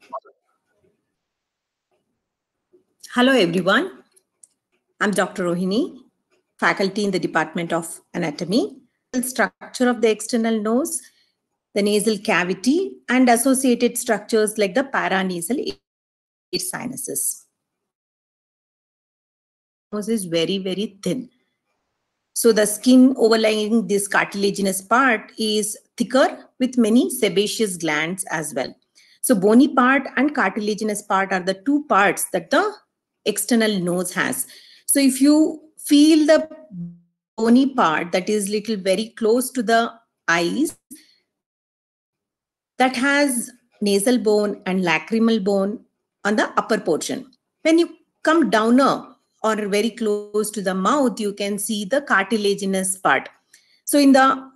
Hello, everyone. I'm Dr. Rohini, faculty in the Department of Anatomy. The structure of the external nose, the nasal cavity, and associated structures like the paranasal air sinuses. Nose is very, very thin. So the skin overlying this cartilaginous part is thicker with many sebaceous glands as well. So bony part and cartilaginous part are the two parts that the external nose has. So if you feel the bony part that is little very close to the eyes, that has nasal bone and lacrimal bone on the upper portion. When you come downer or very close to the mouth, you can see the cartilaginous part. So in the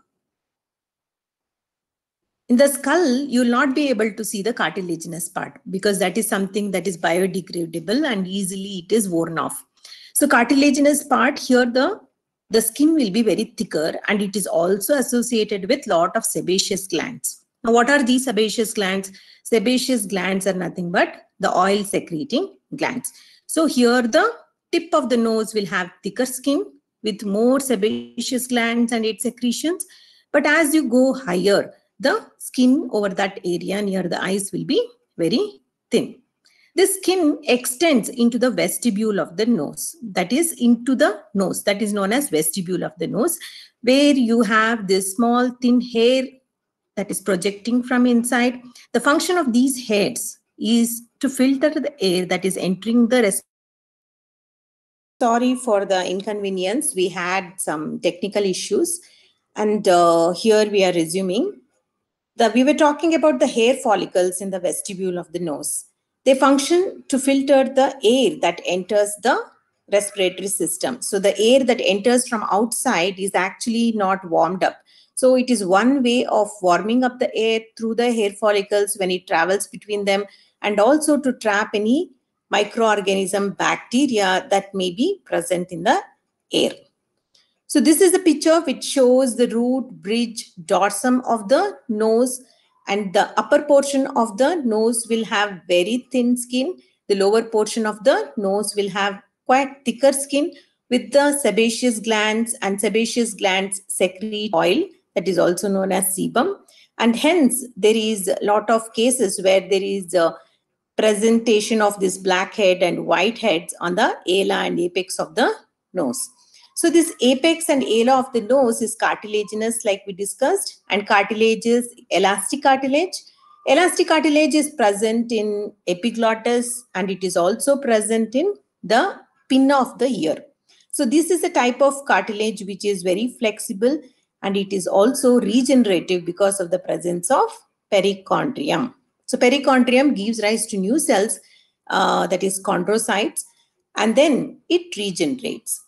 skull, you will not be able to see the cartilaginous part because that is something that is biodegradable and easily it is worn off. So cartilaginous part here, the skin will be very thicker and it is also associated with lot of sebaceous glands. Now, what are these sebaceous glands? Sebaceous glands are nothing but the oil secreting glands. So here the tip of the nose will have thicker skin with more sebaceous glands and its secretions. But as you go higher, the skin over that area near the eyes will be very thin. The skin extends into the vestibule of the nose, that is into the nose, that is known as vestibule of the nose, where you have this small thin hair that is projecting from inside. The function of these hairs is to filter the air that is entering the respiratory. Sorry for the inconvenience. We had some technical issues and here we are resuming. We were talking about the hair follicles in the vestibule of the nose. They function to filter the air that enters the respiratory system. So the air that enters from outside is actually not warmed up. So it is one way of warming up the air through the hair follicles when it travels between them, and also to trap any microorganism bacteria that may be present in the air. So this is a picture which shows the root, bridge, dorsum of the nose, and the upper portion of the nose will have very thin skin. The lower portion of the nose will have quite thicker skin with the sebaceous glands, and sebaceous glands secrete oil that is also known as sebum. And hence there is a lot of cases where there is a presentation of this black head and white heads on the ala and apex of the nose. So this apex and ala of the nose is cartilaginous like we discussed, and cartilage is elastic cartilage. Elastic cartilage is present in epiglottis and it is also present in the pinna of the ear. So this is a type of cartilage which is very flexible and it is also regenerative because of the presence of perichondrium. So perichondrium gives rise to new cells, that is chondrocytes, and then it regenerates.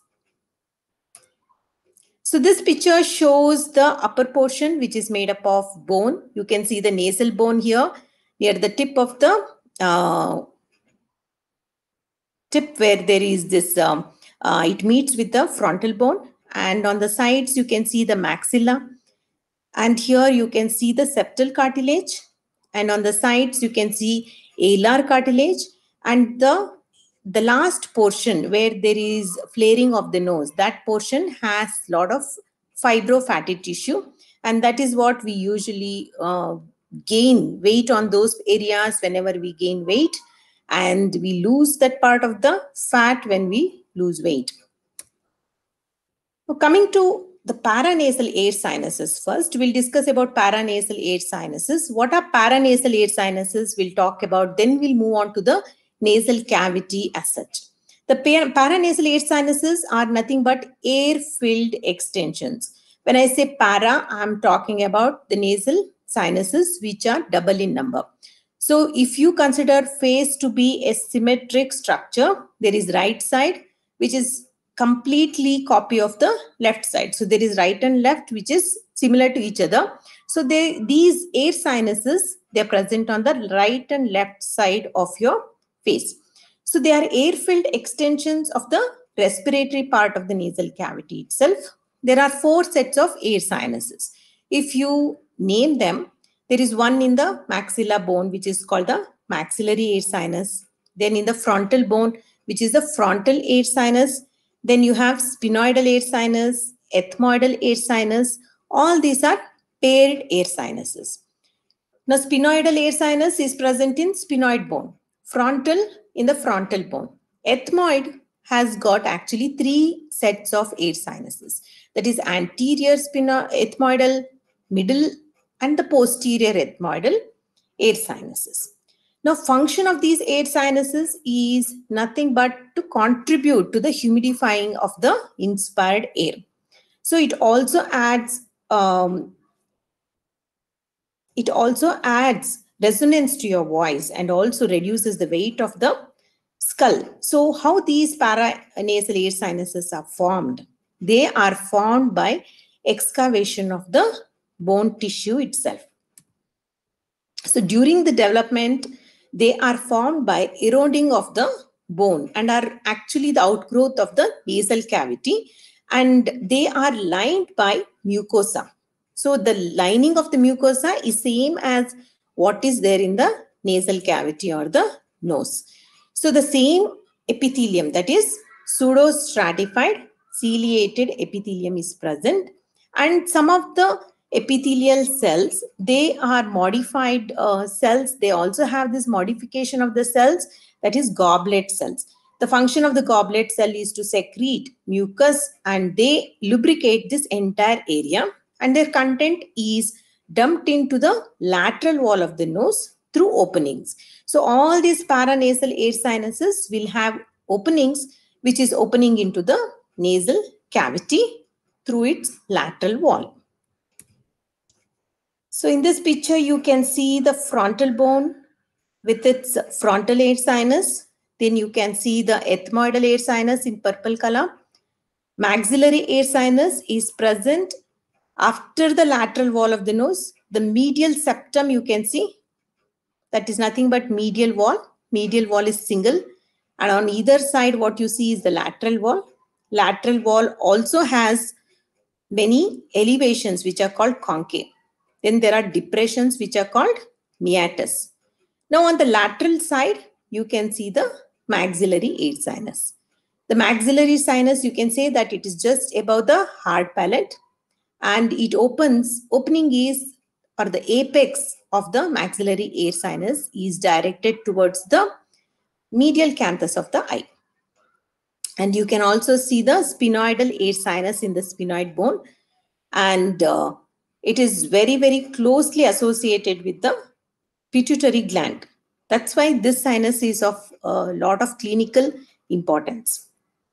So this picture shows the upper portion which is made up of bone. You can see the nasal bone here near the tip of the tip where there is this, it meets with the frontal bone, and on the sides you can see the maxilla, and here you can see the septal cartilage, and on the sides you can see alar cartilage, and the last portion where there is flaring of the nose, that portion has a lot of fibrofatty tissue, and that is what we usually gain weight on those areas whenever we gain weight, and we lose that part of the fat when we lose weight. Now, coming to the paranasal air sinuses first, we'll discuss about paranasal air sinuses. What are paranasal air sinuses? We'll talk about, then we'll move on to the nasal cavity as such. The paranasal air sinuses are nothing but air-filled extensions. When I say para, I'm talking about the nasal sinuses which are double in number. So if you consider face to be a symmetric structure, there is right side which is completely copy of the left side. So there is right and left which is similar to each other. So these air sinuses, they are present on the right and left side of your face. So they are air-filled extensions of the respiratory part of the nasal cavity itself. There are 4 sets of air sinuses. If you name them, there is one in the maxilla bone which is called the maxillary air sinus. Then in the frontal bone, which is the frontal air sinus, then you have sphenoidal air sinus, ethmoidal air sinus. All these are paired air sinuses. Now, sphenoidal air sinus is present in sphenoid bone, frontal in the frontal bone. Ethmoid has got actually 3 sets of air sinuses. That is anterior ethmoidal, middle, and the posterior ethmoidal air sinuses. Now, function of these air sinuses is nothing but to contribute to the humidifying of the inspired air. So it also adds resonance to your voice and also reduces the weight of the skull. So how these paranasal air sinuses are formed? They are formed by excavation of the bone tissue itself. So during the development, they are formed by eroding of the bone and are actually the outgrowth of the nasal cavity, and they are lined by mucosa. So the lining of the mucosa is same as what is there in the nasal cavity or the nose. So the same epithelium, that is pseudostratified ciliated epithelium, is present, and some of the epithelial cells, they are modified cells. They also have this modification of the cells, that is goblet cells. The function of the goblet cell is to secrete mucus and they lubricate this entire area, and their content is dumped into the lateral wall of the nose through openings. So all these paranasal air sinuses will have openings, which is opening into the nasal cavity through its lateral wall. So in this picture, you can see the frontal bone with its frontal air sinus. Then you can see the ethmoidal air sinus in purple color. Maxillary air sinus is present after the lateral wall of the nose. The medial septum, you can see, that is nothing but medial wall. Medial wall is single. And on either side, what you see is the lateral wall. Lateral wall also has many elevations which are called concave. Then there are depressions which are called meatus. Now on the lateral side, you can see the maxillary air sinus. The maxillary sinus, you can say that it is just above the hard palate, and it opening is, or the apex of the maxillary air sinus is directed towards the medial canthus of the eye. And you can also see the sphenoidal air sinus in the sphenoid bone, and it is very, very closely associated with the pituitary gland. That's why this sinus is of a lot of clinical importance.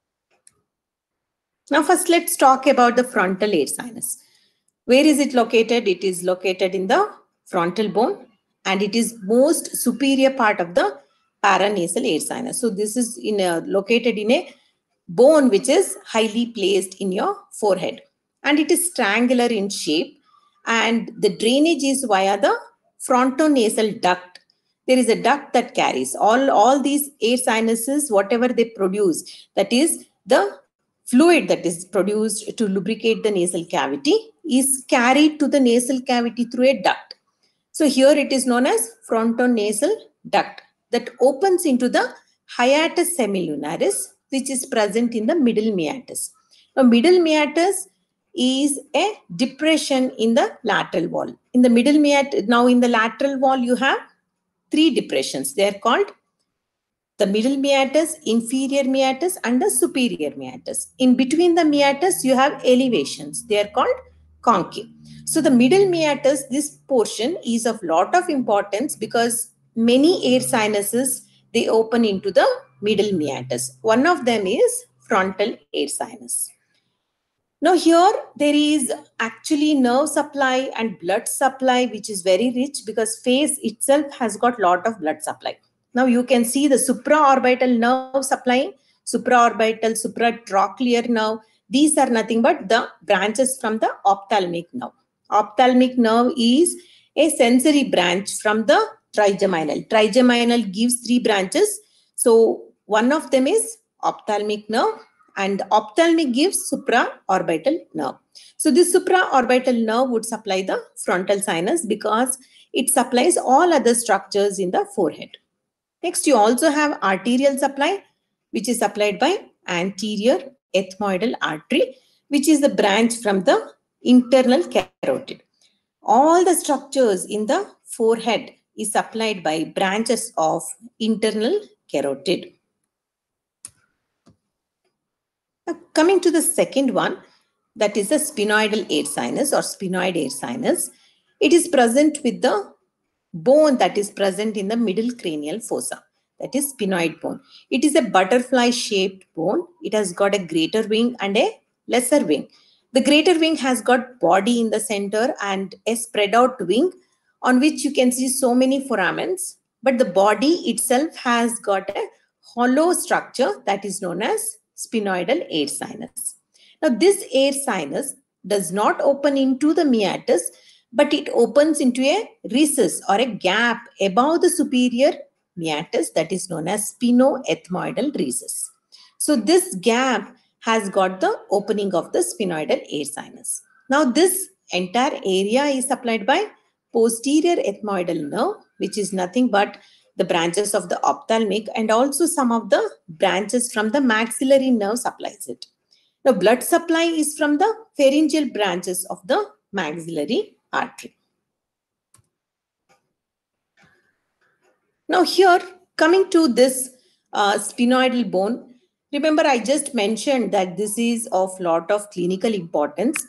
Now first let's talk about the frontal air sinus. Where is it located? It is located in the frontal bone, and it is most superior part of the paranasal air sinus. So this is located in a bone which is highly placed in your forehead, and it is triangular in shape, and the drainage is via the frontonasal duct. There is a duct that carries all these air sinuses, whatever they produce, that is the fluid that is produced to lubricate the nasal cavity, is carried to the nasal cavity through a duct. So here it is known as frontonasal duct that opens into the hiatus semilunaris, which is present in the middle meatus. Now middle meatus is a depression in the lateral wall. In the middle meatus, now in the lateral wall you have 3 depressions. They are called the middle meatus, inferior meatus, and the superior meatus. In between the meatus, you have elevations. They are called concave. So the middle meatus, this portion is of lot of importance because many air sinuses, they open into the middle meatus. One of them is frontal air sinus. Now here there is actually nerve supply and blood supply, which is very rich because face itself has got lot of blood supply. Now you can see the supraorbital nerve supplying, supraorbital, supratrochlear nerve. These are nothing but the branches from the ophthalmic nerve. Ophthalmic nerve is a sensory branch from the trigeminal. Trigeminal gives 3 branches. So one of them is ophthalmic nerve, and ophthalmic gives supraorbital nerve. So this supraorbital nerve would supply the frontal sinus because it supplies all other structures in the forehead. Next, you also have arterial supply, which is supplied by anterior ethmoidal artery, which is the branch from the internal carotid. All the structures in the forehead is supplied by branches of internal carotid. Now, coming to the second one, that is the sphenoidal air sinus or sphenoid air sinus. It is present with the bone that is present in the middle cranial fossa, that is sphenoid bone. It is a butterfly shaped bone. It has got a greater wing and a lesser wing. The greater wing has got body in the center and a spread out wing on which you can see so many foramens, but the body itself has got a hollow structure that is known as sphenoidal air sinus. Now this air sinus does not open into the meatus, but it opens into a recess or a gap above the superior meatus that is known as sphenoethmoidal recess. So this gap has got the opening of the sphenoidal air sinus. Now this entire area is supplied by posterior ethmoidal nerve, which is nothing but the branches of the ophthalmic, and also some of the branches from the maxillary nerve supplies it. Now blood supply is from the pharyngeal branches of the maxillary artery. Now here, coming to this sphenoidal bone, remember I just mentioned that this is of lot of clinical importance.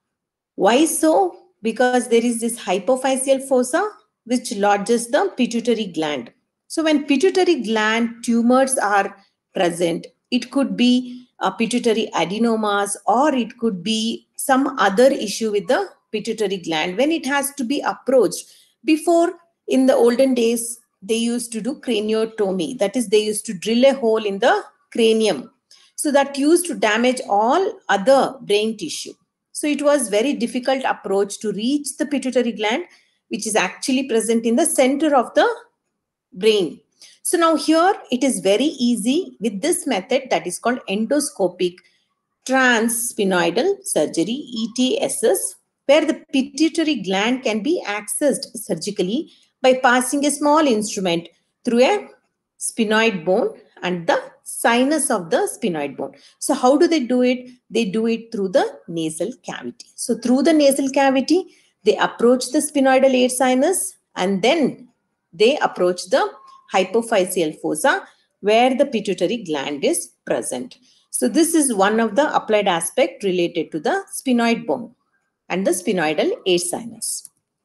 Why so? Because there is this hypophyseal fossa which lodges the pituitary gland. So when pituitary gland tumors are present, it could be pituitary adenomas, or it could be some other issue with the pituitary gland. When it has to be approached, before in the olden days, they used to do craniotomy. That is, they used to drill a hole in the cranium. So that used to damage all other brain tissue. So it was very difficult approach to reach the pituitary gland, which is actually present in the center of the brain. So now here it is very easy with this method that is called endoscopic transsphenoidal surgery, ETSS, where the pituitary gland can be accessed surgically by passing a small instrument through a sphenoid bone and the sinus of the sphenoid bone. So how do they do it? They do it through the nasal cavity. So through the nasal cavity, they approach the sphenoidal air sinus and then they approach the hypophyseal fossa where the pituitary gland is present. So this is one of the applied aspect related to the sphenoid bone and the sphenoidal air sinus.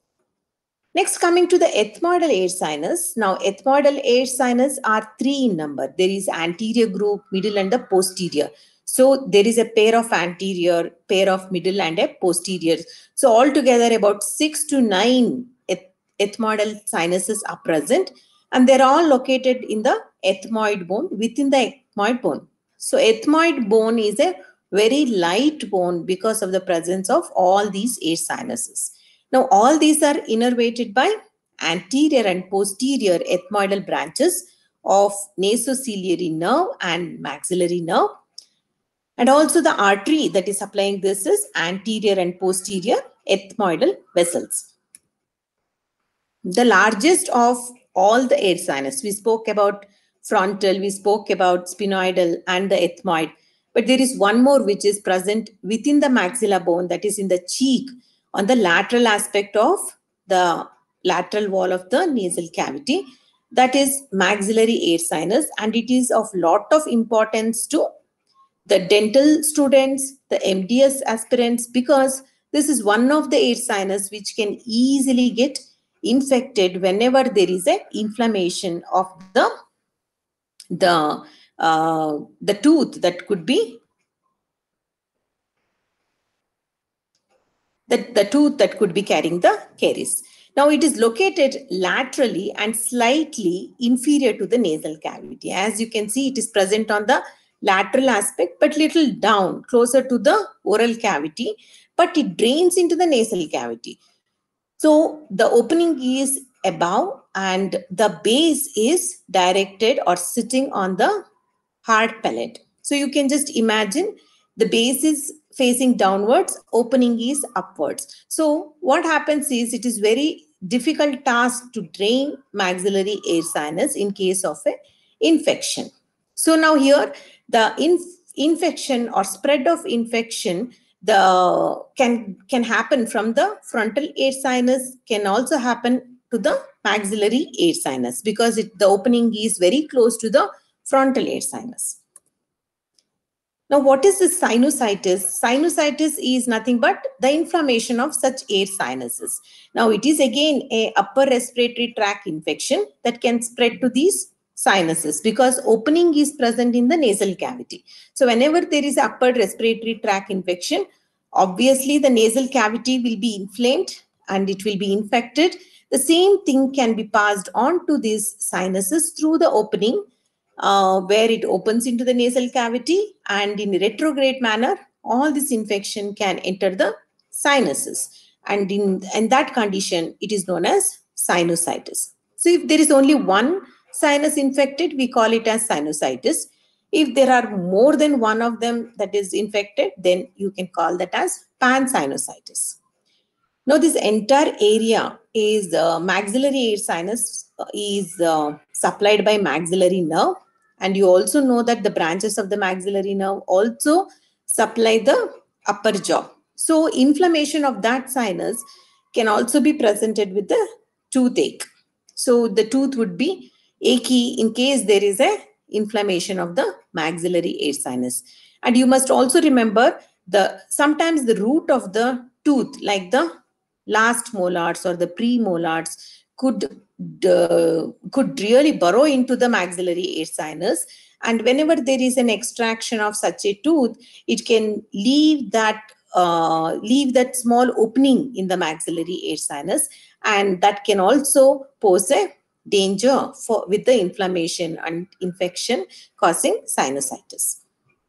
Next, coming to the ethmoidal air sinus. Now, ethmoidal air sinus are three in number. There is anterior group, middle, and the posterior. So there is a pair of anterior, pair of middle, and a posterior. So altogether, about 6 to 9 ethmoidal sinuses are present, and they're all located in the ethmoid bone, within the ethmoid bone. So ethmoid bone is a very light bone because of the presence of all these air sinuses. Now, all these are innervated by anterior and posterior ethmoidal branches of nasociliary nerve and maxillary nerve. And also the artery that is supplying this is anterior and posterior ethmoidal vessels. The largest of all the air sinus, we spoke about frontal, we spoke about sphenoidal and the ethmoid. But there is one more which is present within the maxilla bone, that is in the cheek, on the lateral aspect of the lateral wall of the nasal cavity. That is maxillary air sinus, and it is of lot of importance to the dental students, the MDS aspirants, because this is one of the air sinus which can easily get infected whenever there is a inflammation of the tooth that could be the tooth that could be carrying the caries. Now it is located laterally and slightly inferior to the nasal cavity. As you can see, it is present on the lateral aspect, but little down, closer to the oral cavity, but it drains into the nasal cavity. So the opening is above and the base is directed or sitting on the hard palate. So you can just imagine the base is facing downwards, opening is upwards. So what happens is it is very difficult task to drain maxillary air sinus in case of a infection. So now here the infection or spread of infection can happen from the frontal air sinus, can also happen to the maxillary air sinus because the opening is very close to the frontal air sinus. Now, what is the sinusitis? Sinusitis is nothing but the inflammation of such air sinuses. Now, it is again a upper respiratory tract infection that can spread to these sinuses because opening is present in the nasal cavity. So, whenever there is upper respiratory tract infection, obviously the nasal cavity will be inflamed and it will be infected. The same thing can be passed on to these sinuses through the opening where it opens into the nasal cavity, and in a retrograde manner, all this infection can enter the sinuses. And in that condition, it is known as sinusitis. So if there is only one sinus infected, we call it as sinusitis. If there are more than one of them that is infected, then you can call that as pansinusitis. Now, this entire area is maxillary air sinus is supplied by maxillary nerve. And you also know that the branches of the maxillary nerve also supply the upper jaw. So inflammation of that sinus can also be presented with the toothache. So the tooth would be achy in case there is a inflammation of the maxillary air sinus. And you must also remember sometimes the root of the tooth, like the last molars or the premolars, could really burrow into the maxillary air sinus, and whenever there is an extraction of such a tooth, it can leave that small opening in the maxillary air sinus, and that can also pose a danger with the inflammation and infection causing sinusitis.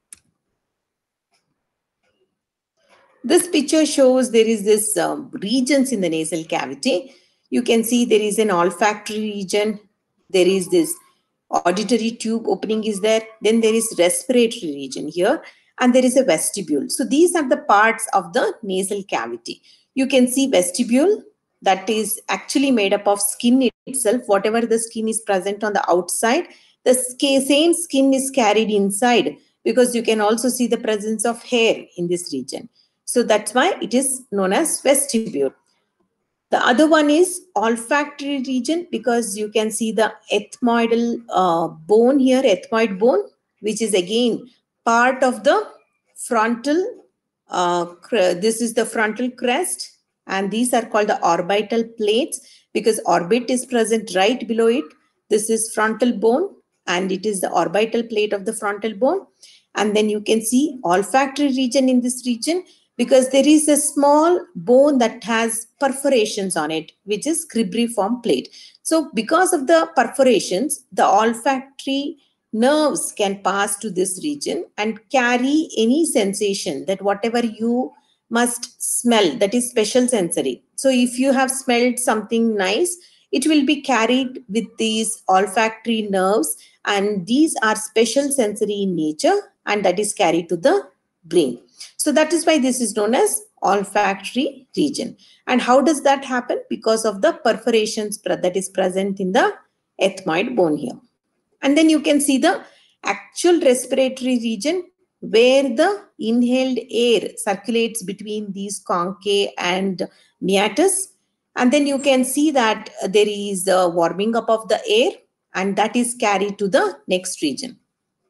This picture shows there is this regions in the nasal cavity. You can see there is an olfactory region. There is this auditory tube opening is there. Then there is respiratory region here. And there is a vestibule. So these are the parts of the nasal cavity. You can see vestibule that is actually made up of skin itself. Whatever the skin is present on the outside, the same skin is carried inside, because you can also see the presence of hair in this region. So that's why it is known as vestibule. The other one is olfactory region, because you can see the ethmoidal bone here, ethmoid bone, which is again part of the frontal, this is the frontal crest, and these are called the orbital plates because orbit is present right below it. This is frontal bone and it is the orbital plate of the frontal bone. And then you can see olfactory region in this region, because there is a small bone that has perforations on it, which is cribriform plate. So because of the perforations, the olfactory nerves can pass to this region and carry any sensation that whatever you must smell, that is special sensory. So if you have smelled something nice, it will be carried with these olfactory nerves, and these are special sensory in nature, and that is carried to the brain. So that is why this is known as olfactory region. And how does that happen? Because of the perforations that is present in the ethmoid bone here. And then you can see the actual respiratory region where the inhaled air circulates between these conchae and meatus. And then you can see that there is a warming up of the air, and that is carried to the next region.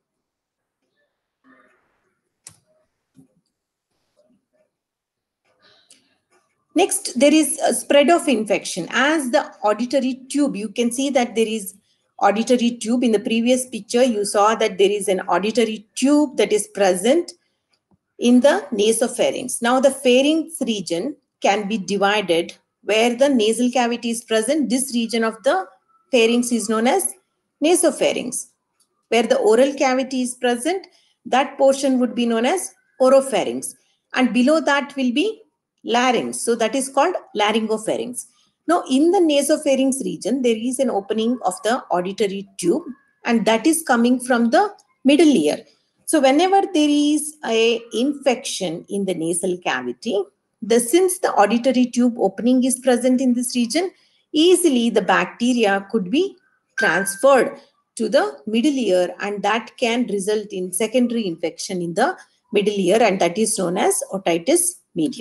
Next, there is a spread of infection. As the auditory tube, you can see that there is auditory tube. In the previous picture, you saw that there is an auditory tube that is present in the nasopharynx. Now, the pharynx region can be divided where the nasal cavity is present. This region of the pharynx is known as nasopharynx. Where the oral cavity is present, that portion would be known as oropharynx. And below that will be larynx. So that is called laryngopharynx. Now, in the nasopharynx region, there is an opening of the auditory tube, and that is coming from the middle ear. So whenever there is an infection in the nasal cavity, since the auditory tube opening is present in this region, easily the bacteria could be transferred to the middle ear, and that can result in secondary infection in the middle ear, and that is known as otitis media.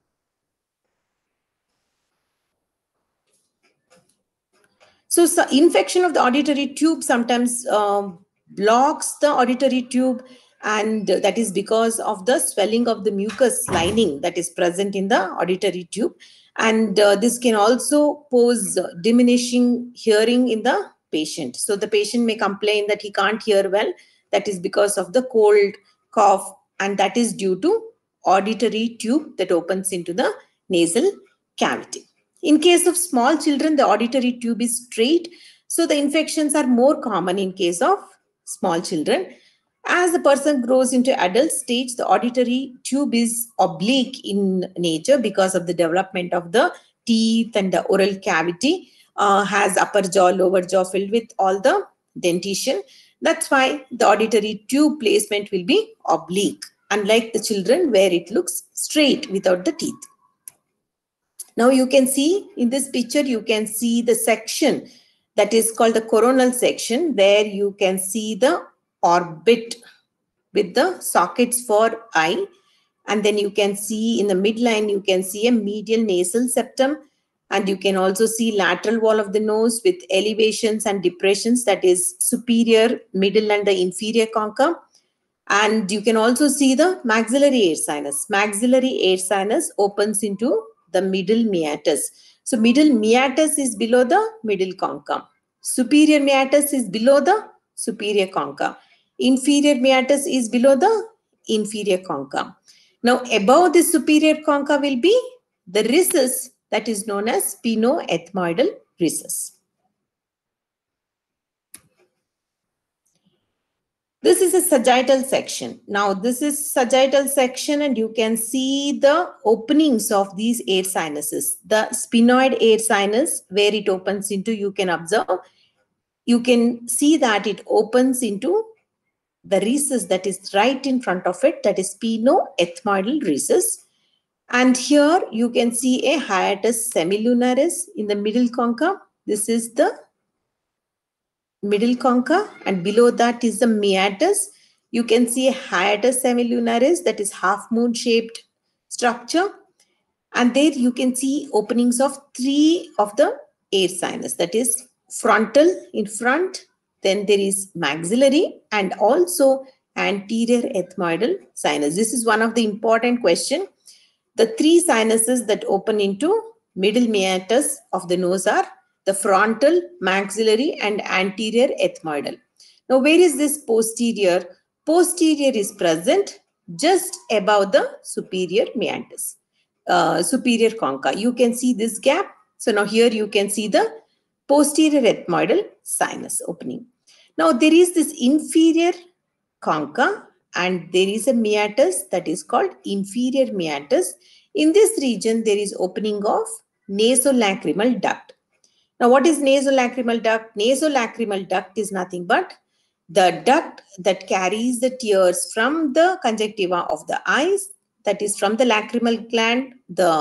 So infection of the auditory tube sometimes blocks the auditory tube, and that is because of the swelling of the mucus lining that is present in the auditory tube. And this can also pose diminishing hearing in the patient. So the patient may complain that he can't hear well. That is because of the cold, cough, and that is due to auditory tube that opens into the nasal cavity. In case of small children, the auditory tube is straight, so the infections are more common in case of small children. As the person grows into adult stage, the auditory tube is oblique in nature because of the development of the teeth, and the oral cavity has upper jaw, lower jaw filled with all the dentition. That's why the auditory tube placement will be oblique, unlike the children where it looks straight without the teeth. Now you can see in this picture, you can see the section that is called the coronal section, where you can see the orbit with the sockets for eye. And then you can see in the midline, you can see a medial nasal septum. And you can also see lateral wall of the nose with elevations and depressions, that is superior, middle, and the inferior concha. And you can also see the maxillary air sinus. Maxillary air sinus opens into the middle meatus. So middle meatus is below the middle concha. Superior meatus is below the superior concha. Inferior meatus is below the inferior concha. Now above the superior concha will be the recess that is known as sphenoethmoidal recess. This is a sagittal section. Now this is sagittal section, and you can see the openings of these air sinuses. The sphenoid air sinus, where it opens into, you can observe, you can see that it opens into the recess that is right in front of it, that is sphenoethmoidal recess. And here you can see a hiatus semilunaris in the middle concha. This is the middle concha, and below that is the meatus. You can see a hiatus semilunaris, that is half moon shaped structure. And there you can see openings of 3 of the air sinus, that is frontal in front, then there is maxillary, and also anterior ethmoidal sinus. This is one of the important questions. The 3 sinuses that open into middle meatus of the nose are the frontal, maxillary, and anterior ethmoidal. Now, where is this posterior? Posterior is present just above the superior meatus, superior concha. You can see this gap. So now here you can see the posterior ethmoidal sinus opening. Now there is this inferior concha, and there is a meatus that is called inferior meatus. In this region, there is opening of nasolacrimal duct. Now, what is nasolacrimal duct? Nasolacrimal duct is nothing but the duct that carries the tears from the conjunctiva of the eyes, that is from the lacrimal gland.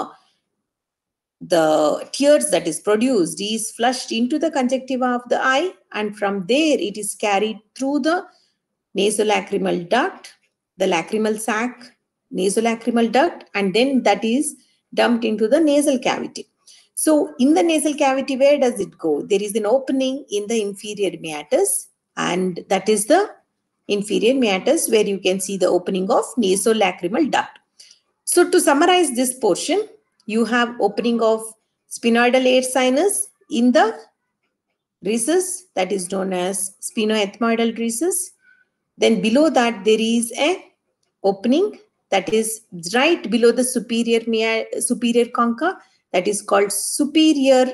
The tears that is produced is flushed into the conjunctiva of the eye, and from there it is carried through the nasolacrimal duct, the lacrimal sac, nasolacrimal duct, and then that is dumped into the nasal cavity. So in the nasal cavity, where does it go? There is an opening in the inferior meatus, and that is the inferior meatus, where you can see the opening of nasolacrimal duct. So to summarize this portion, you have opening of sphenoidal air sinus in the recess that is known as sphenoethmoidal recess. Then below that there is a opening that is right below the superior concha, that is called superior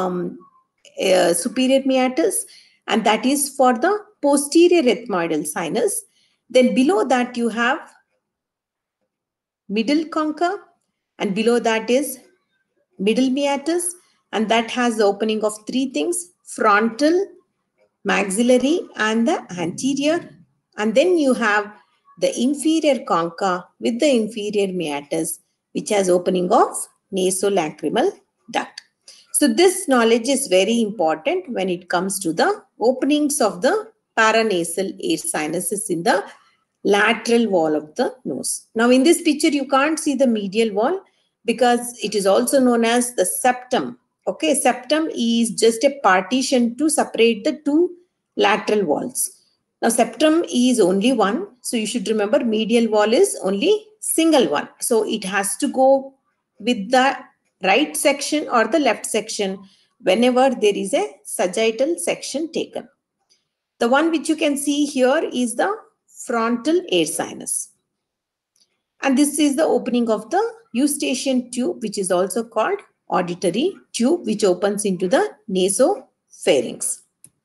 meatus, and that is for the posterior ethmoidal sinus. Then below that you have middle concha, and below that is middle meatus, and that has the opening of 3 things: frontal, maxillary, and the anterior. And then you have the inferior concha with the inferior meatus, which has opening of nasolacrimal duct. So this knowledge is very important when it comes to the openings of the paranasal air sinuses in the lateral wall of the nose. Now in this picture, you can't see the medial wall because it is also known as the septum. Okay, septum is just a partition to separate the two lateral walls. Now septum is only one. So you should remember medial wall is only single one. So it has to go with the right section or the left section whenever there is a sagittal section taken. The one which you can see here is the frontal air sinus. And this is the opening of the eustachian tube, which is also called auditory tube, which opens into the nasopharynx.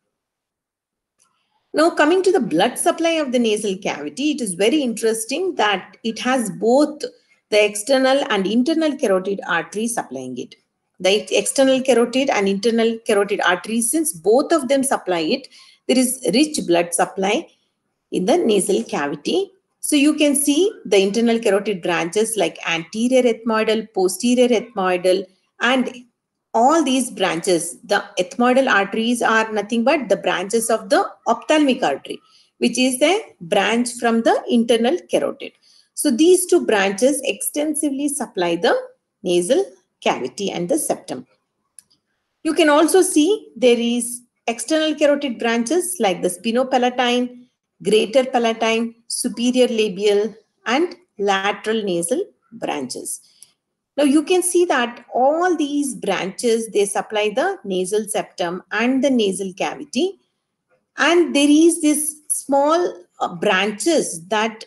Now coming to the blood supply of the nasal cavity, it is very interesting that it has both the external and internal carotid arteries supplying it. The external carotid and internal carotid arteries, since both of them supply it, there is rich blood supply in the nasal cavity. So you can see the internal carotid branches like anterior ethmoidal, posterior ethmoidal, and all these branches, the ethmoidal arteries are nothing but the branches of the ophthalmic artery, which is a branch from the internal carotid. So these two branches extensively supply the nasal cavity and the septum. You can also see there is external carotid branches like the spinopalatine, greater palatine, superior labial, and lateral nasal branches. Now you can see that all these branches, they supply the nasal septum and the nasal cavity. And there is this small branches that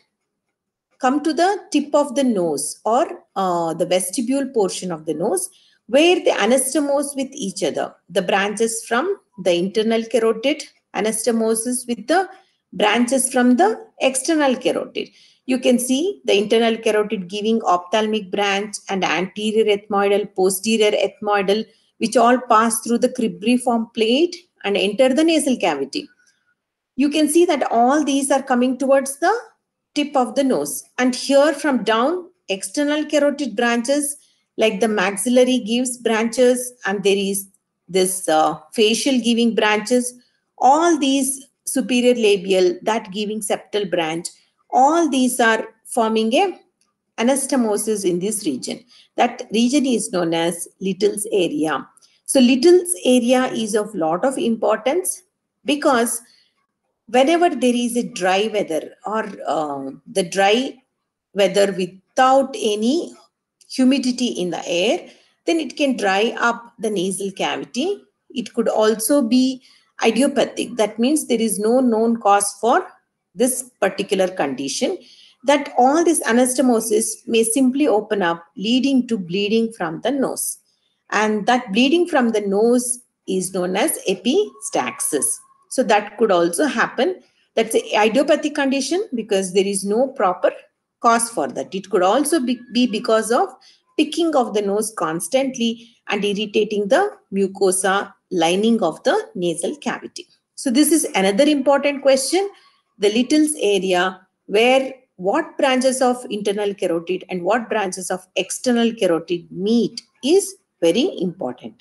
come to the tip of the nose or the vestibule portion of the nose, where they anastomose with each other. The branches from the internal carotid anastomoses with the branches from the external carotid. You can see the internal carotid giving ophthalmic branch and anterior ethmoidal, posterior ethmoidal, which all pass through the cribriform plate and enter the nasal cavity. You can see that all these are coming towards the tip of the nose. And here from down, external carotid branches like the maxillary gives branches, and there is this facial giving branches. All these superior labial, that giving septal branch, all these are forming a anastomosis in this region. That region is known as Little's area. So Little's area is of lot of importance because whenever there is a dry weather or the dry weather without any humidity in the air, then it can dry up the nasal cavity. It could also be idiopathic. That means there is no known cause for this particular condition, that all this anastomosis may simply open up, leading to bleeding from the nose. And that bleeding from the nose is known as epistaxis. So that could also happen. That's an idiopathic condition because there is no proper cause for that. It could also be because of picking of the nose constantly and irritating the mucosa lining of the nasal cavity. So this is another important question. The Little's area, where what branches of internal carotid and what branches of external carotid meet, is very important.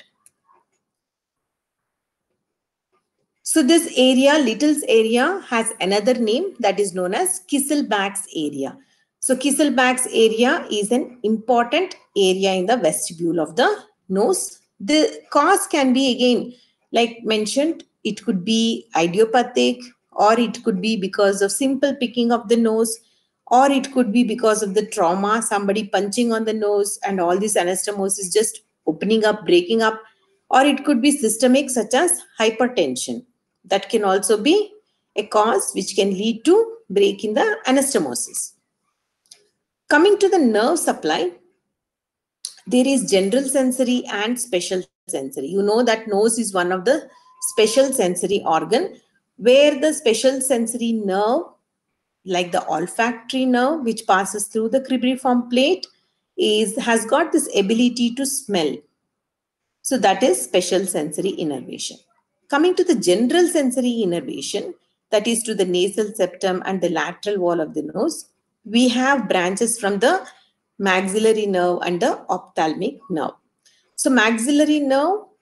So this area, Little's area, has another name that is known as Kisselbach's area. So Kisselbach's area is an important area in the vestibule of the nose. The cause can be, again, like mentioned, it could be idiopathic, or it could be because of simple picking of the nose, or it could be because of the trauma, somebody punching on the nose and all this anastomosis just opening up, breaking up, or it could be systemic, such as hypertension. That can also be a cause which can lead to break in the anastomosis. Coming to the nerve supply, there is general sensory and special sensory. You know that nose is one of the special sensory organ, where the special sensory nerve, like the olfactory nerve, which passes through the cribriform plate, has got this ability to smell. So that is special sensory innervation. Coming to the general sensory innervation, that is to the nasal septum and the lateral wall of the nose, we have branches from the maxillary nerve and the ophthalmic nerve. So maxillary nerve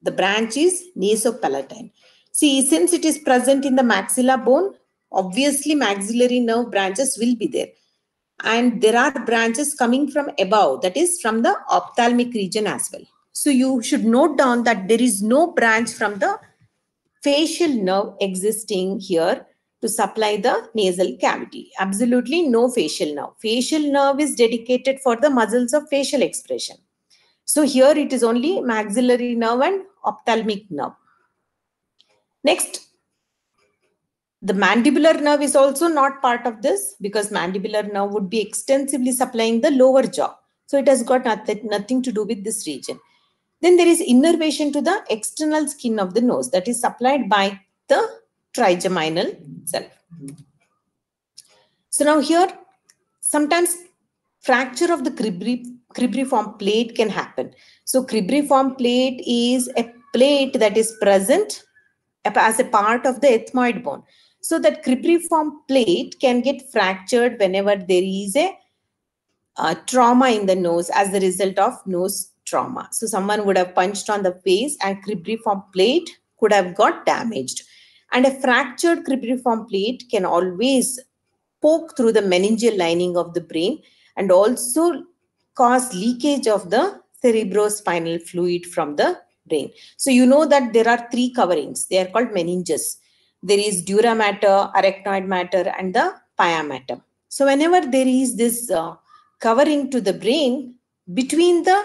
The branch is nasopalatine. See, since it is present in the maxilla bone, obviously maxillary nerve branches will be there. And there are branches coming from above, that is from the ophthalmic region as well. So you should note down that there is no branch from the facial nerve existing here to supply the nasal cavity. Absolutely no facial nerve. Facial nerve is dedicated for the muscles of facial expression. So here it is only maxillary nerve and ophthalmic nerve. Next, the mandibular nerve is also not part of this because mandibular nerve would be extensively supplying the lower jaw. So it has got nothing to do with this region. Then there is innervation to the external skin of the nose that is supplied by the trigeminal self. So now here, sometimes fracture of the cribriform plate can happen. So cribriform plate is a plate that is present as a part of the ethmoid bone. So that cribriform plate can get fractured whenever there is a trauma in the nose as a result of nose trauma. So someone would have punched on the face and cribriform plate could have got damaged. And a fractured cribriform plate can always poke through the meningeal lining of the brain and also cause leakage of the cerebrospinal fluid from the brain. So you know that there are three coverings. They are called meninges. There is dura mater, arachnoid mater, and the pia mater. So whenever there is this covering to the brain between the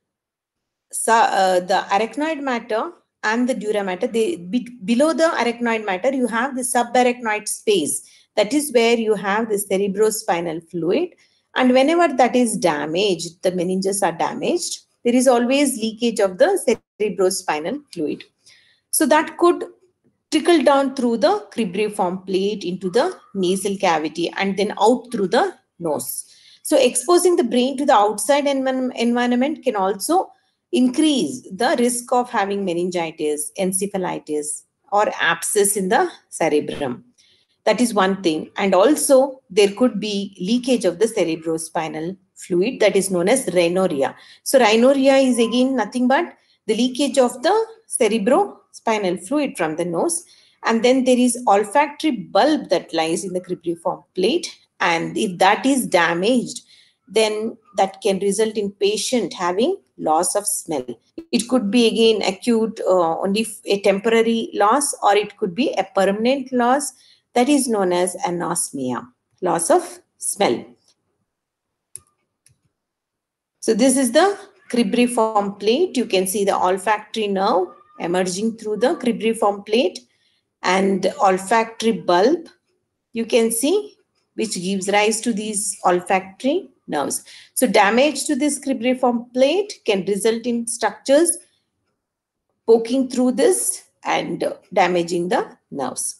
arachnoid mater and the dura mater, below the arachnoid mater, you have the subarachnoid space. That is where you have the cerebrospinal fluid. And whenever that is damaged, the meninges are damaged, there is always leakage of the cerebrospinal fluid. So that could trickle down through the cribriform plate into the nasal cavity and then out through the nose. So exposing the brain to the outside environment can also increase the risk of having meningitis, encephalitis, or abscess in the cerebrum. That is one thing. And also there could be leakage of the cerebrospinal fluid that is known as rhinorrhea. So rhinorrhea is again nothing but the leakage of the cerebrospinal fluid from the nose. And then there is olfactory bulb that lies in the cribriform plate. And if that is damaged, then that can result in patient having loss of smell. It could be again acute, only a temporary loss, or it could be a permanent loss. That is known as anosmia, loss of smell. So this is the cribriform plate. You can see the olfactory nerve emerging through the cribriform plate and olfactory bulb you can see, which gives rise to these olfactory nerves. So damage to this cribriform plate can result in structures poking through this and damaging the nerves.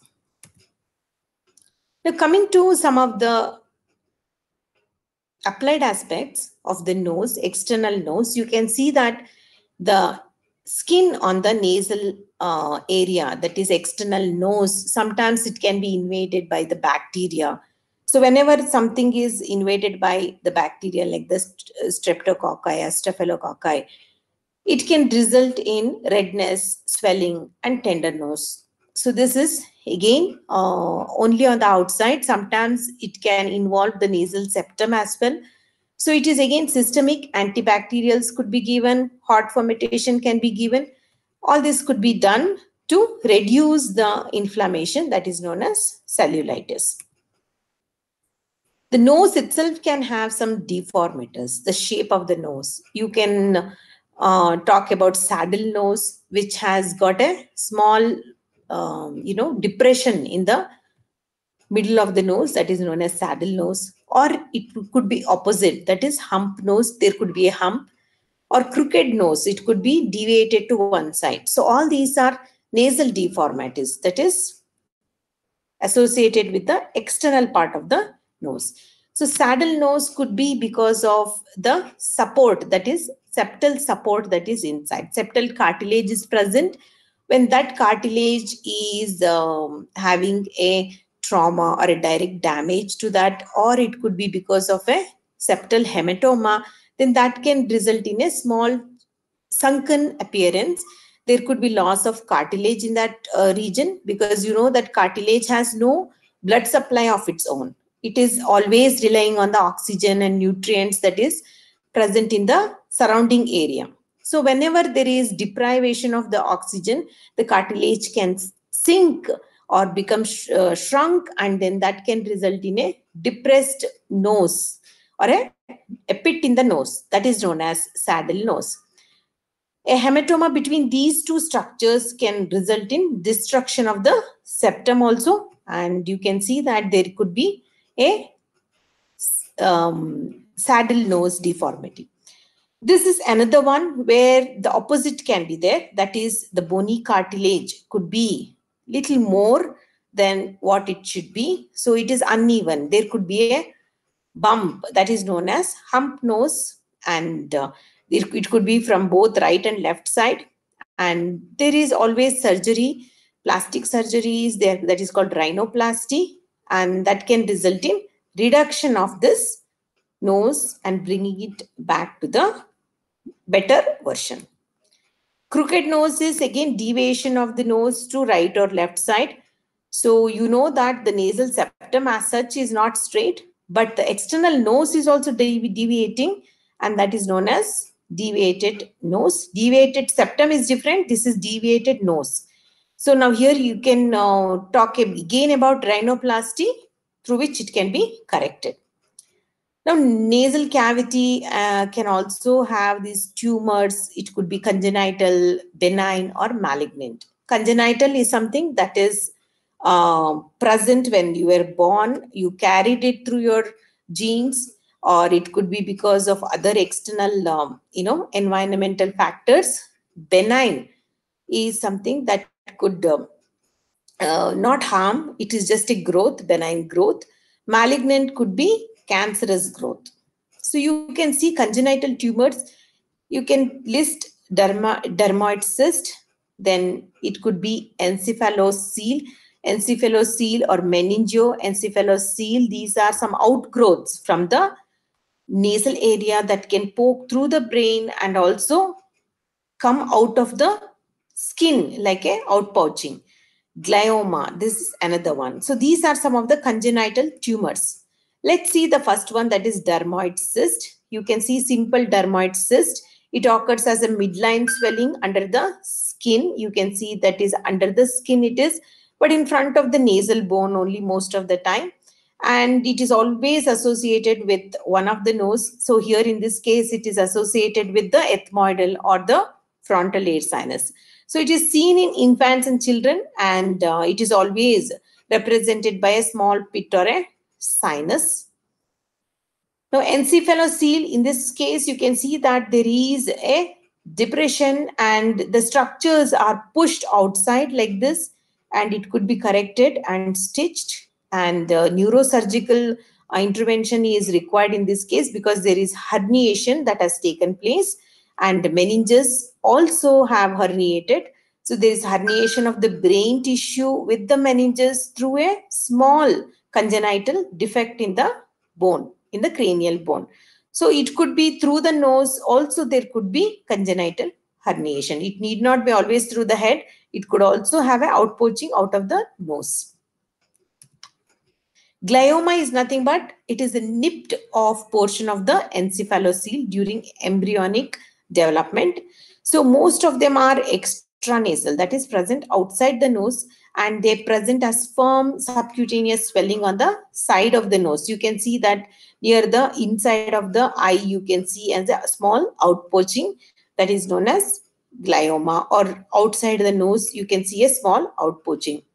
Now coming to some of the applied aspects of the nose, external nose, you can see that the skin on the nasal area, that is external nose, sometimes it can be invaded by the bacteria. So whenever something is invaded by the bacteria like the streptococci or staphylococci, it can result in redness, swelling, and tender nose. So this is again only on the outside. Sometimes it can involve the nasal septum as well. So it is again systemic. Antibacterials could be given, hot fermentation can be given. All this could be done to reduce the inflammation that is known as cellulitis. The nose itself can have some deformities, the shape of the nose. You can talk about saddle nose, which has got a small depression in the middle of the nose, that is known as saddle nose. Or it could be opposite, that is hump nose, there could be a hump. Or crooked nose, it could be deviated to one side. So all these are nasal deformities that is associated with the external part of the nose. So saddle nose could be because of the support, that is septal support that is inside. Septal cartilage is present. When that cartilage is having a trauma or a direct damage to that, or it could be because of a septal hematoma, then that can result in a small sunken appearance there could be loss of cartilage in that region, because you know that cartilage has no blood supply of its own. It is always relying on the oxygen and nutrients that is present in the surrounding area. So whenever there is deprivation of the oxygen, the cartilage can sink or become shrunk, and then that can result in a depressed nose or a pit in the nose, that is known as saddle nose. A hematoma between these two structures can result in destruction of the septum also, and you can see that there could be a saddle nose deformity. This is another one where the opposite can be there, that is the bony cartilage could be little more than what it should be, so it is uneven. There could be a bump, that is known as hump nose, and it could be from both right and left side, and there is always surgery, plastic surgeries there, that is called rhinoplasty, and that can result in reduction of this nose and bringing it back to the better version. Crooked nose is again deviation of the nose to right or left side. So you know that the nasal septum as such is not straight, but the external nose is also deviating, and that is known as deviated nose. Deviated septum is different. This is deviated nose. So now here you can talk again about rhinoplasty, through which it can be corrected. Now, nasal cavity can also have these tumors. It could be congenital, benign, or malignant. Congenital is something that is present when you were born. You carried it through your genes, or it could be because of other external, environmental factors. Benign is something that could not harm. It is just a growth, benign growth. Malignant could be cancerous growth. So you can see congenital tumors. You can list dermoid cyst. Then it could be encephalocele or meningoencephalocele. These are some outgrowths from the nasal area that can poke through the brain and also come out of the skin like a outpouching. Glioma, this is another one. So these are some of the congenital tumors. Let's see the first one, that is dermoid cyst. You can see simple dermoid cyst. It occurs as a midline swelling under the skin. You can see that is under the skin it is, but in front of the nasal bone only most of the time. And it is always associated with one of the nose. So here in this case, it is associated with the ethmoidal or the frontal air sinus. So it is seen in infants and children, and it is always represented by a small pit or a sinus. Now, encephalocele, in this case, you can see that there is a depression and the structures are pushed outside like this, and it could be corrected and stitched, and neurosurgical intervention is required in this case because there is herniation that has taken place, and meninges also have herniated. So there is herniation of the brain tissue with the meninges through a small congenital defect in the bone, in the cranial bone. So it could be through the nose. Also, there could be congenital herniation. It need not be always through the head. It could also have an outpoaching out of the nose. Glioma is nothing but it is a nipped off portion of the encephalocele during embryonic development. So most of them are extranasal, that is present outside the nose, and they present as firm subcutaneous swelling on the side of the nose. You can see that near the inside of the eye, you can see as a small outpoaching that is known as glioma, or outside the nose, you can see a small outpoaching.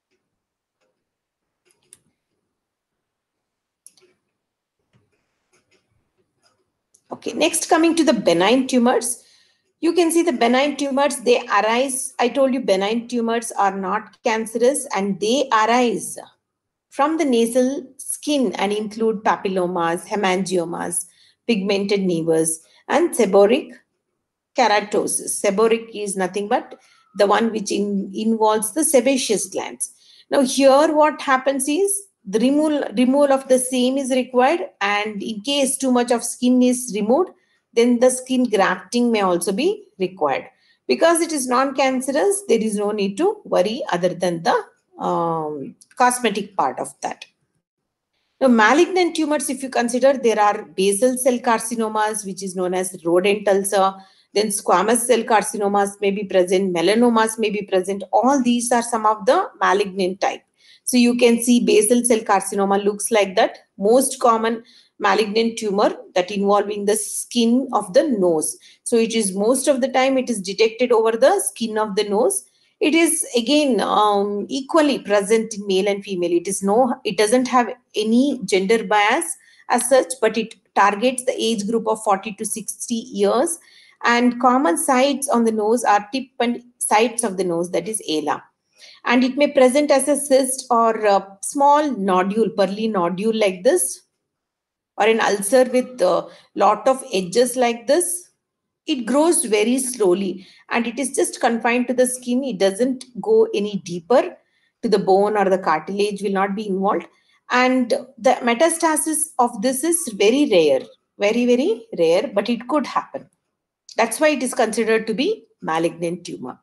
Okay, next coming to the benign tumors. You can see the benign tumors, they arise. I told you benign tumors are not cancerous and they arise from the nasal skin and include papillomas, hemangiomas, pigmented nevus, and seborrheic keratosis. Seborrheic is nothing but the one which involves the sebaceous glands. Now here what happens is the removal of the same is required, and in case too much of skin is removed, then the skin grafting may also be required. Because it is non-cancerous, there is no need to worry other than the cosmetic part of that. Now, malignant tumors, if you consider, there are basal cell carcinomas, which is known as rodent ulcer. Then squamous cell carcinomas may be present, melanomas may be present. All these are some of the malignant type. So you can see basal cell carcinoma looks like that. Most common malignant tumor that involving the skin of the nose. So it is most of the time it is detected over the skin of the nose. It is again equally present in male and female. It doesn't have any gender bias as such, but it targets the age group of 40 to 60 years. And common sites on the nose are tip and sides of the nose, that is ala. And it may present as a cyst or a small nodule, pearly nodule like this, or an ulcer with a lot of edges like this. It grows very slowly and it is just confined to the skin. It doesn't go any deeper to the bone, or the cartilage will not be involved. And the metastasis of this is very rare, very, very rare, but it could happen. That's why it is considered to be malignant tumor.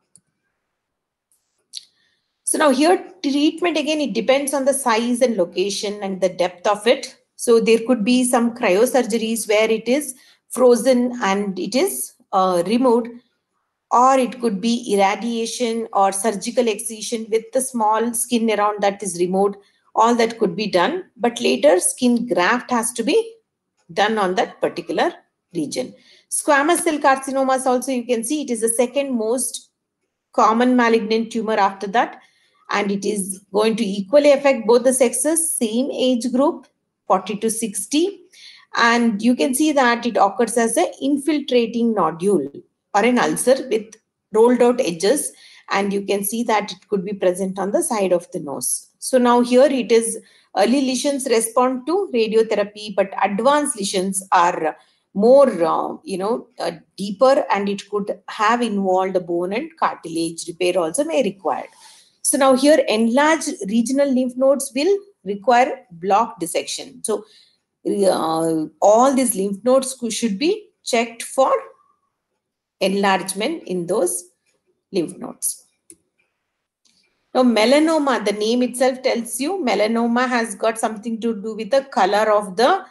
So now here treatment, again, it depends on the size and location and the depth of it. So there could be some cryosurgeries where it is frozen and it is removed, or it could be irradiation or surgical excision with the small skin around that is removed. All that could be done, but later skin graft has to be done on that particular region. Squamous cell carcinomas also, you can see it is the second most common malignant tumor after that, and it is going to equally affect both the sexes, same age group, 40 to 60. And you can see that it occurs as an infiltrating nodule or an ulcer with rolled out edges, and you can see that it could be present on the side of the nose. So now here it is early lesions respond to radiotherapy, but advanced lesions are more deeper, and it could have involved bone and cartilage repair also may required. So now here enlarged regional lymph nodes will require block dissection. So all these lymph nodes should be checked for enlargement in those lymph nodes. Now melanoma, the name itself tells you melanoma has got something to do with the color of the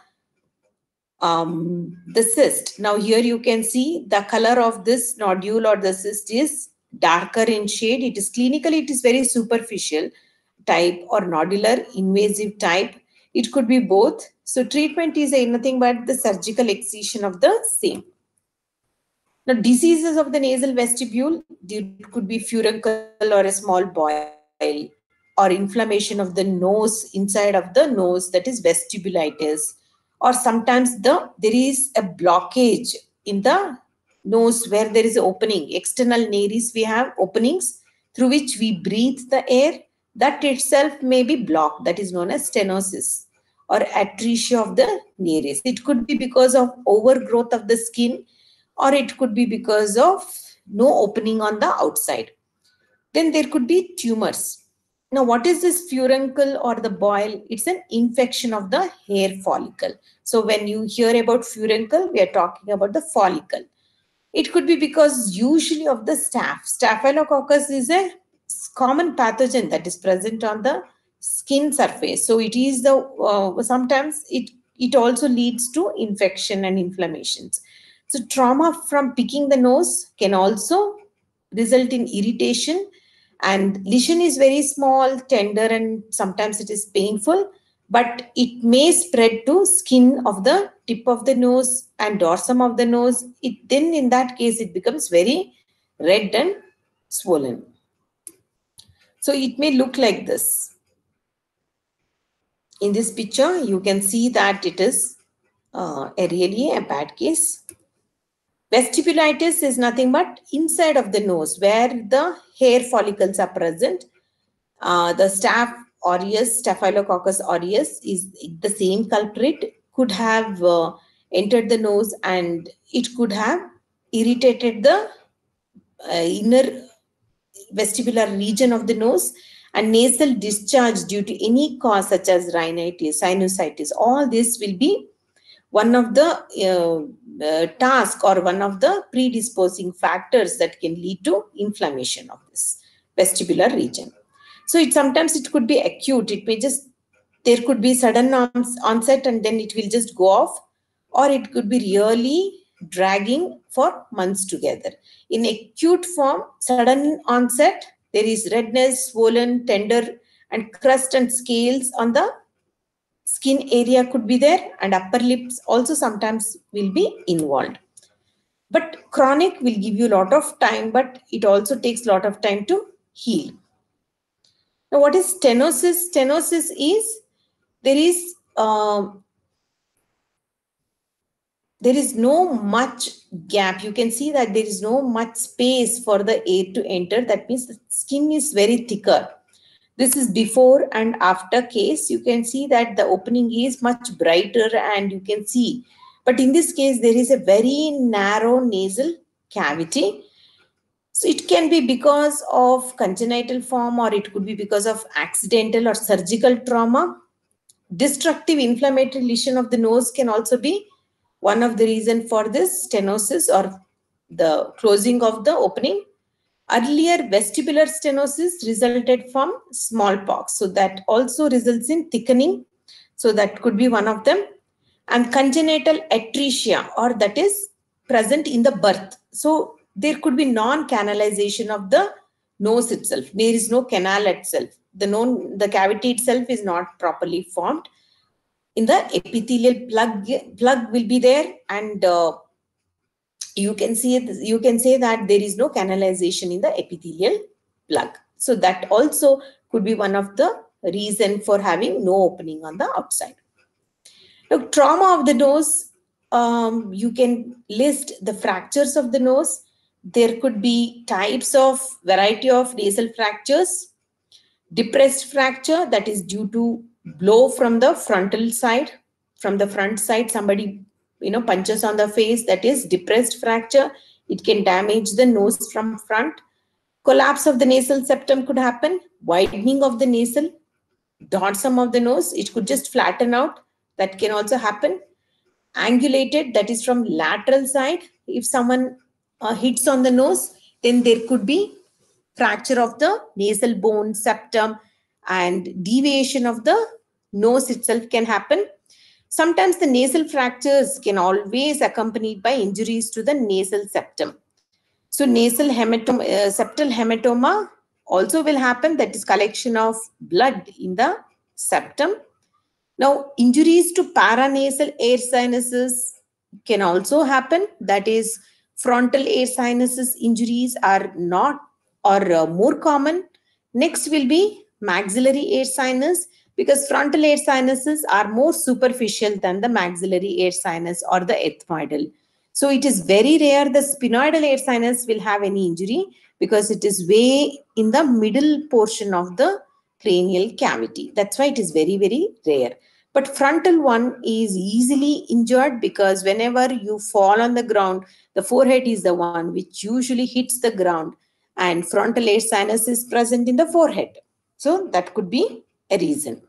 cyst. Now here you can see the color of this nodule or the cyst is darker in shade. It is clinically, it is very superficial type or nodular invasive type. It could be both. So treatment is nothing but the surgical excision of the same. Now diseases of the nasal vestibule, it could be furuncle or a small boil, or inflammation of the nose, inside of the nose, that is vestibulitis. Or sometimes there is a blockage in the nose where there is an opening. External nares, we have openings through which we breathe the air. That itself may be blocked. That is known as stenosis or atresia of the nares. It could be because of overgrowth of the skin, or it could be because of no opening on the outside. Then there could be tumors. Now, what is this furuncle or the boil? It's an infection of the hair follicle. So when you hear about furuncle, we are talking about the follicle. It could be because usually of the staph. Staphylococcus is a common pathogen that is present on the skin surface. So it is sometimes it also leads to infection and inflammations. So trauma from picking the nose can also result in irritation, and lesion is very small, tender, and sometimes it is painful, but it may spread to skin of the tip of the nose and dorsum of the nose. Then in that case, it becomes very red and swollen. So it may look like this. In this picture, you can see that it is really a bad case. Vestibulitis is nothing but inside of the nose where the hair follicles are present. The Staph aureus, Staphylococcus aureus is the same culprit, could have entered the nose, and it could have irritated the inner vestibular region of the nose, and nasal discharge due to any cause such as rhinitis, sinusitis. All this will be one of the task or one of the predisposing factors that can lead to inflammation of this vestibular region. So sometimes it could be acute. It may just, there could be sudden onset and then it will just go off, or it could be really dragging for months together. In acute form, sudden onset, there is redness, swollen, tender, and crust and scales on the skin area could be there, and upper lips also sometimes will be involved. But chronic will give you a lot of time, but it also takes a lot of time to heal. Now, what is stenosis? Stenosis is there is no much gap. You can see that there is no much space for the air to enter. That means the skin is very thicker. This is before and after case. You can see that the opening is much brighter and you can see. But in this case, there is a very narrow nasal cavity. So it can be because of congenital form, or it could be because of accidental or surgical trauma. Destructive inflammatory lesion of the nose can also be one of the reasons for this stenosis or the closing of the opening. Earlier vestibular stenosis resulted from smallpox. So that also results in thickening. So that could be one of them. And congenital atresia, or that is present in the birth. So there could be non-canalization of the nose itself. There is no canal itself. The cavity itself is not properly formed. In the epithelial plug will be there, and you can say that there is no canalization in the epithelial plug. So that also could be one of the reason for having no opening on the outside. Now, trauma of the nose, you can list the fractures of the nose. There could be variety of nasal fractures. Depressed fracture, that is due to blow from the frontal side. From the front side, somebody punches on the face, that is depressed fracture. It can damage the nose from front. Collapse of the nasal septum could happen. Widening of the nasal dorsum of the nose, it could just flatten out. That can also happen. Angulated, that is from lateral side. If someone hits on the nose, then there could be fracture of the nasal bone, septum, and deviation of the nose itself can happen. Sometimes the nasal fractures can always accompanied by injuries to the nasal septum. So nasal septal hematoma also will happen. That is collection of blood in the septum. Now, injuries to paranasal air sinuses can also happen. That is, frontal air sinuses injuries are more common. Next will be maxillary air sinus, because frontal air sinuses are more superficial than the maxillary air sinus or the ethmoidal. So it is very rare the sphenoidal air sinus will have any injury, because it is way in the middle portion of the cranial cavity. That's why it is very, very rare. But frontal one is easily injured, because whenever you fall on the ground, the forehead is the one which usually hits the ground, and frontal air sinus is present in the forehead. So that could be a reason.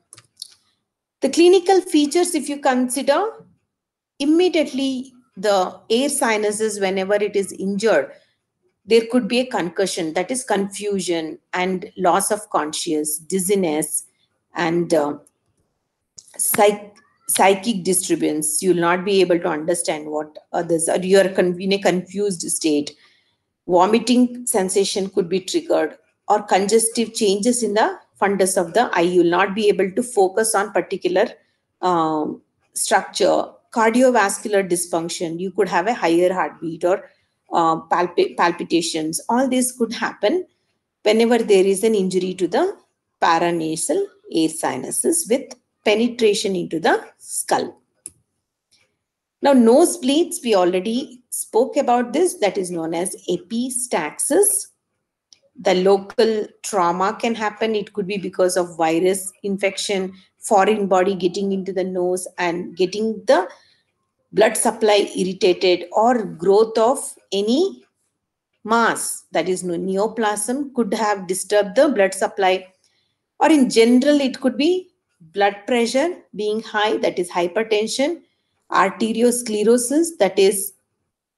The clinical features, if you consider, immediately the air sinuses, whenever it is injured, there could be a concussion, that is confusion and loss of consciousness, dizziness, and psychic disturbance. You will not be able to understand what others are. You are in a confused state. Vomiting sensation could be triggered, or congestive changes in the fundus of the eye. You will not be able to focus on particular structure. Cardiovascular dysfunction. You could have a higher heartbeat or palpitations. All this could happen whenever there is an injury to the paranasal air sinuses with penetration into the skull. Now, nosebleeds, we already spoke about this. That is known as epistaxis. The local trauma can happen. It could be because of virus infection, foreign body getting into the nose and getting the blood supply irritated, or growth of any mass, that is neoplasm, could have disturbed the blood supply. Or in general, it could be blood pressure being high, that is hypertension, arteriosclerosis, that is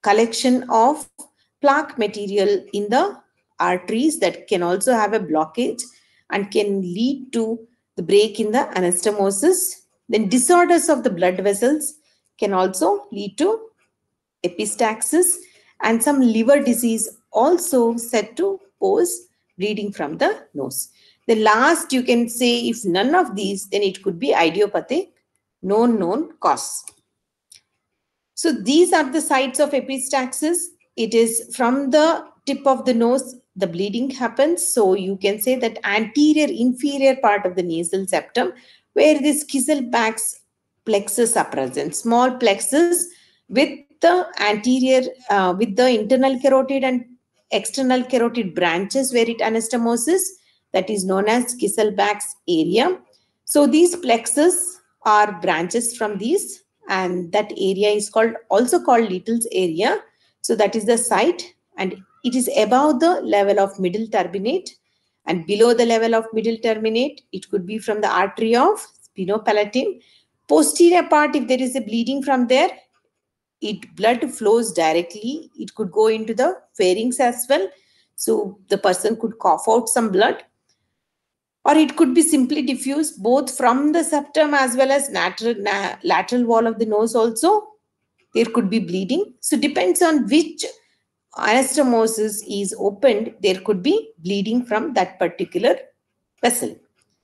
collection of plaque material in the arteries that can also have a blockage and can lead to the break in the anastomosis. Then disorders of the blood vessels can also lead to epistaxis, and some liver disease also said to pose bleeding from the nose. The last, you can say, if none of these, then it could be idiopathic, no known cause. So these are the sites of epistaxis. It is from the tip of the nose, the bleeding happens. So you can say that anterior inferior part of the nasal septum, where this Kieselbach's plexus are present, small plexus with the anterior, with the internal carotid and external carotid branches where it anastomosis, that is known as Kieselbach's area. So these plexus are branches from these, and that area is also called Little's area. So that is the site, and it is above the level of middle turbinate, and below the level of middle turbinate, it could be from the artery of spinopalatine. Posterior part, if there is a bleeding from there, blood flows directly. It could go into the pharynx as well. So the person could cough out some blood, or it could be simply diffused both from the septum as well as lateral wall of the nose also. There could be bleeding. So depends on which anastomosis is opened, there could be bleeding from that particular vessel.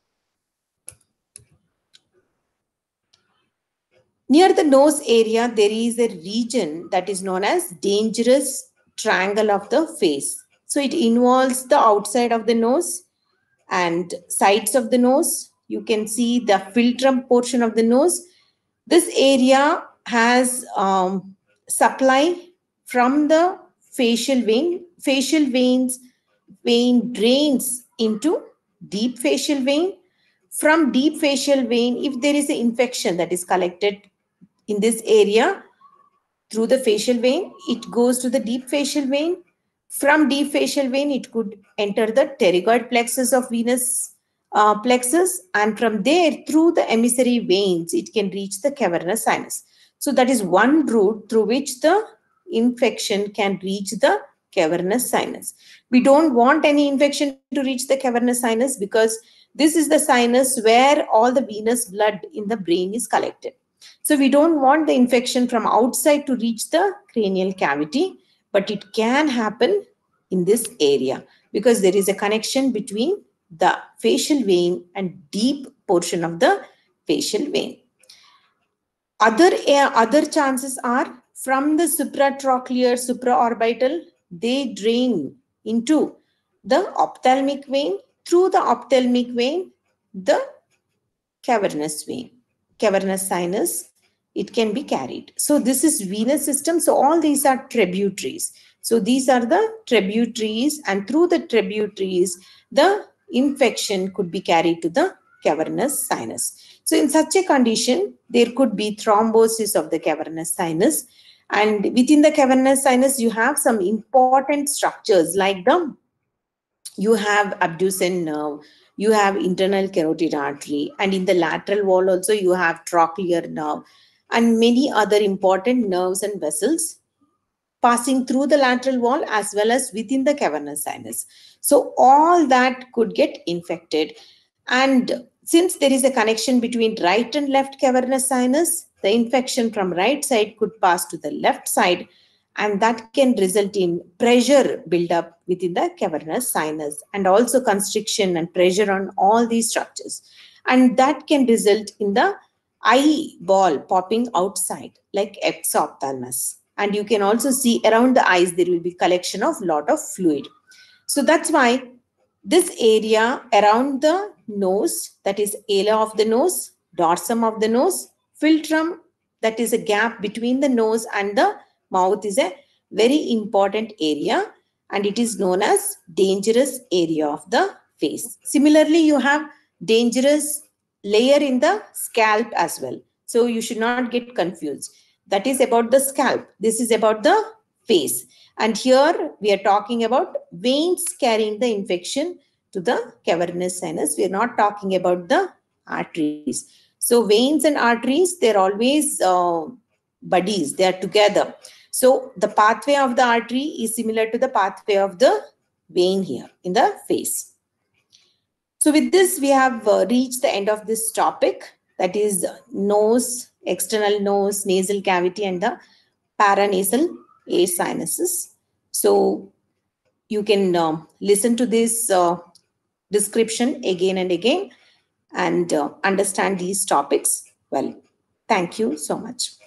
Near the nose area, there is a region that is known as dangerous triangle of the face. So it involves the outside of the nose and sides of the nose. You can see the philtrum portion of the nose. This area has supply from the facial vein. Facial vein drains into deep facial vein. From deep facial vein, if there is an infection that is collected in this area through the facial vein, it goes to the deep facial vein. From deep facial vein, it could enter the pterygoid plexus of venous plexus, and from there through the emissary veins, it can reach the cavernous sinus. So that is one route through which the infection can reach the cavernous sinus. We don't want any infection to reach the cavernous sinus because this is the sinus where all the venous blood in the brain is collected. So we don't want the infection from outside to reach the cranial cavity, but it can happen in this area because there is a connection between the facial vein and deep portion of the facial vein. Other chances are from the supratrochlear, supraorbital, they drain into the ophthalmic vein. Through the ophthalmic vein, the cavernous vein, cavernous sinus, it can be carried. So this is venous system. So all these are tributaries. So these are the tributaries, and through the tributaries, the infection could be carried to the cavernous sinus. So in such a condition, there could be thrombosis of the cavernous sinus. And within the cavernous sinus, you have some important structures like you have abducens nerve, you have internal carotid artery, and in the lateral wall also you have trochlear nerve and many other important nerves and vessels passing through the lateral wall as well as within the cavernous sinus. So all that could get infected. And since there is a connection between right and left cavernous sinus, the infection from right side could pass to the left side, and that can result in pressure buildup within the cavernous sinus and also constriction and pressure on all these structures. And that can result in the eyeball popping outside like exophthalmos. And you can also see around the eyes, there will be collection of lot of fluid. So that's why this area around the nose, that is ala of the nose, dorsum of the nose, philtrum, that is a gap between the nose and the mouth, is a very important area, and it is known as dangerous area of the face. Similarly, you have dangerous layer in the scalp as well. So you should not get confused. That is about the scalp. This is about the face. And here we are talking about veins carrying the infection to the cavernous sinus. We are not talking about the arteries. So veins and arteries, they're always buddies. They are together. So the pathway of the artery is similar to the pathway of the vein here in the face. So with this, we have reached the end of this topic, that is nose, external nose, nasal cavity, and the paranasal air sinuses. So you can listen to this description again and again and understand these topics well. Thank you so much.